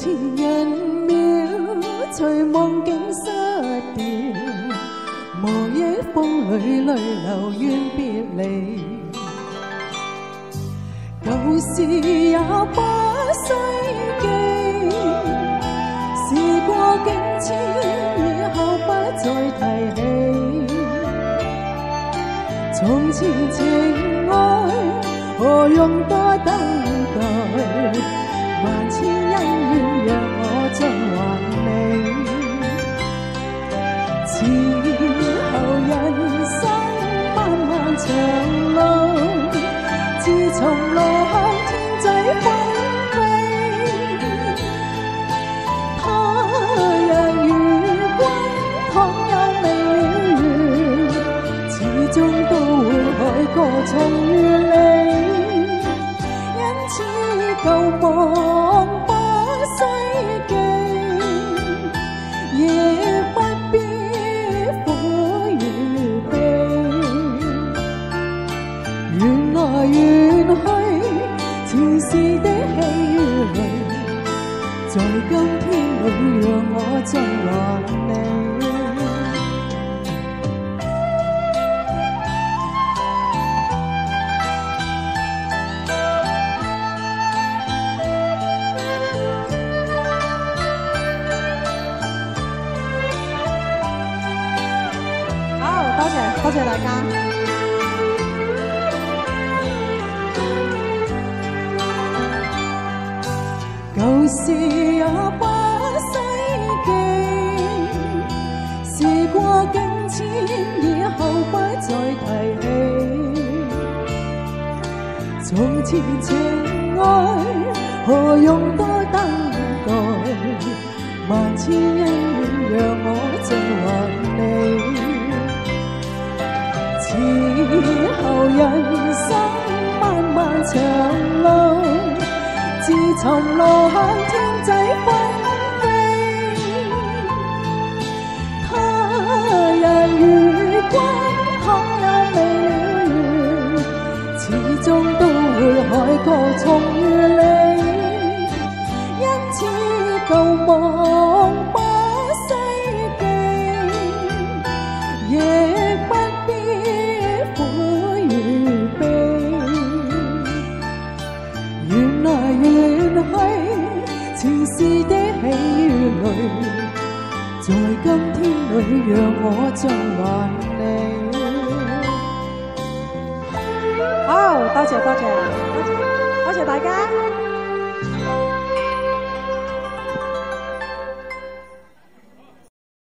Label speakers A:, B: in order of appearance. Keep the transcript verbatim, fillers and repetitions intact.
A: 前人渺，隨夢境失掉，無憶風裏淚流怨別離。舊事也不需記，事過境遷，以後不再提起。從前情愛何用多等待？萬千恩怨讓我盡還你。前後人生漫漫長路，自從路向天際紛飛。他日如君倘有未了緣，始終都會海角重遇你。因此舊夢不需記，亦不必苦與悲。緣來緣去，前世的喜與淚，在今天裏讓我贈還你。多謝多謝大家。舊事也不需記，事過境遷，以後不再提起。從前情愛何用多等待？萬千恩怨讓我盡還你。以後人生漫漫長路，自從路向天際紛飛。他日如君倘有未了緣，始終都會海角重遇你。因此舊夢不需記，亦不前世的喜與淚，在今天裏讓我盡還你。好，多謝多謝多謝多謝大家。